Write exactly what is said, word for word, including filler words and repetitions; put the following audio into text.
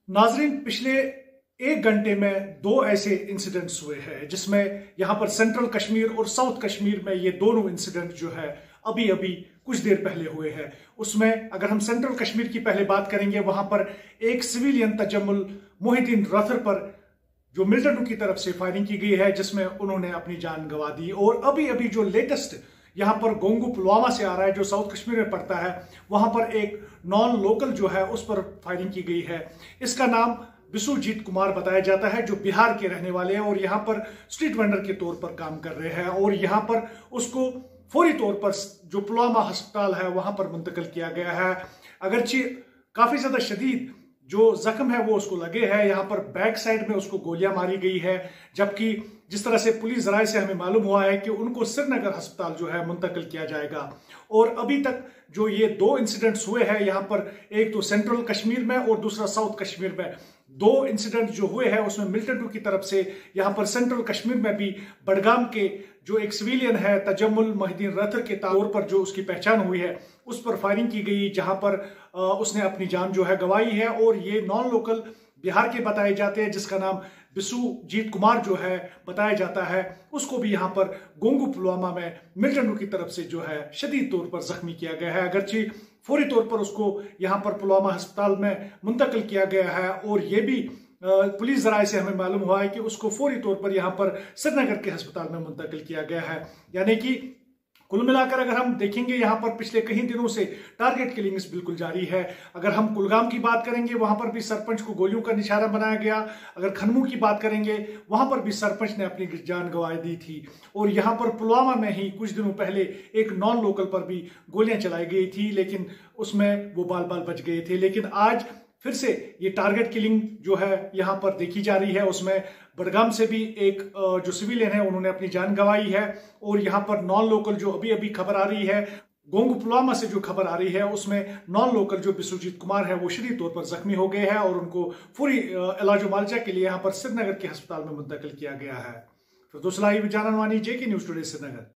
नाजरीन, पिछले एक घंटे में दो ऐसे इंसिडेंट्स हुए हैं जिसमें यहां पर सेंट्रल कश्मीर और साउथ कश्मीर में ये दोनों इंसिडेंट जो है अभी अभी कुछ देर पहले हुए हैं। उसमें अगर हम सेंट्रल कश्मीर की पहले बात करेंगे, वहां पर एक सिविलियन तजम्मुल मोहिद्दीन रथर पर जो मिलिटेंटों की तरफ से फायरिंग की गई है, जिसमें उन्होंने अपनी जान गंवा दी। और अभी अभी जो लेटेस्ट यहां पर गोंगू पुलवामा से आ रहा है, जो साउथ कश्मीर में पड़ता है, वहां पर एक नॉन लोकल जो है उस पर फायरिंग की गई है। इसका नाम बिशुजीत कुमार बताया जाता है, जो बिहार के रहने वाले हैं और यहाँ पर स्ट्रीट वेंडर के तौर पर काम कर रहे हैं। और यहाँ पर उसको फौरी तौर पर जो पुलवामा अस्पताल है वहां पर मुंतकिल किया गया है। अगरचे काफी ज्यादा शदीद जो जख्म है वो उसको लगे हैं। यहाँ पर बैक साइड में उसको गोलियां मारी गई है, जबकि जिस तरह से पुलिस राय से हमें मालूम हुआ है कि उनको श्रीनगर अस्पताल जो है मुंतकिल किया जाएगा। और अभी तक जो ये दो इंसिडेंट्स हुए हैं यहाँ पर, एक तो सेंट्रल कश्मीर में और दूसरा साउथ कश्मीर में, दो इंसिडेंट जो हुए हैं उसमें मिलिटेंटों की तरफ से यहाँ पर सेंट्रल कश्मीर में भी बडगाम के जो एक सिविलियन है तजम्मुल मोहिद्दीन रथर के तौर पर जो उसकी पहचान हुई है उस पर फायरिंग की गई, जहां पर उसने अपनी जान जो है गंवाई है। और ये नॉन लोकल बिहार के बताए जाते हैं, जिसका नाम बिशुजीत कुमार जो है बताया जाता है, उसको भी यहाँ पर गोंगू पुलवामा में मिलिटेंटों की तरफ से जो है शदीद तौर पर जख्मी किया गया है। अगरचे फौरी तौर पर उसको यहाँ पर पुलवामा अस्पताल में मुंतकिल किया गया है और ये भी पुलिस जराये से हमें मालूम हुआ है कि उसको फौरी तौर पर यहाँ पर श्रीनगर के अस्पताल में मुंतकिल किया गया है। यानी कि कुल मिलाकर अगर हम देखेंगे, यहाँ पर पिछले कई दिनों से टारगेट किलिंग्स बिल्कुल जारी है। अगर हम कुलगाम की बात करेंगे, वहां पर भी सरपंच को गोलियों का निशाना बनाया गया। अगर खनमू की बात करेंगे, वहां पर भी सरपंच ने अपनी जान गंवा दी थी। और यहाँ पर पुलवामा में ही कुछ दिनों पहले एक नॉन लोकल पर भी गोलियां चलाई गई थी, लेकिन उसमें वो बाल बाल बच गए थे। लेकिन आज फिर से ये टारगेट किलिंग जो है यहाँ पर देखी जा रही है। उसमें बडगाम से भी एक जो सिविलियन है उन्होंने अपनी जान गंवाई है। और यहाँ पर नॉन लोकल जो अभी अभी खबर आ रही है, गोंगू पुलवामा से जो खबर आ रही है, उसमें नॉन लोकल जो बिशुजीत कुमार है वो शदीद तौर पर जख्मी हो गए हैं और उनको पूरी इलाज मुआवजा के लिए यहाँ पर श्रीनगर के अस्पताल में मुंतकिल किया गया है। फिर दूसरा जानवानी जे के न्यूज टुडे श्रीनगर।